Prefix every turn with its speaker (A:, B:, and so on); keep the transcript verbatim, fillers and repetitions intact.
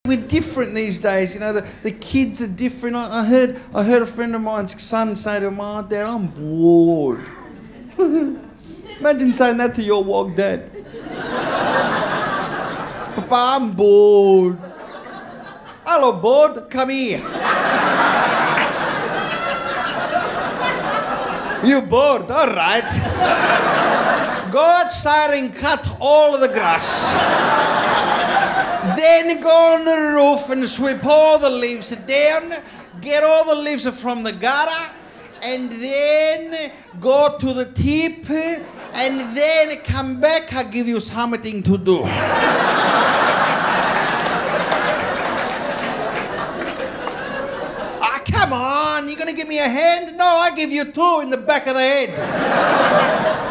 A: We're different these days, you know, the, the kids are different. I, I heard I heard a friend of mine's son say to him, "Oh, Dad, I'm bored." Imagine saying that to your wog dad. "Papa, I'm bored." "Hello, bored, come here." "You bored? All right. Go outside and cut all of the grass. Then go on the roof and sweep all the leaves down, get all the leaves from the gutter, and then go to the tip, and then come back, I'll give you something to do." "Ah, come on, you're gonna give me a hand?" "No, I give you two in the back of the head."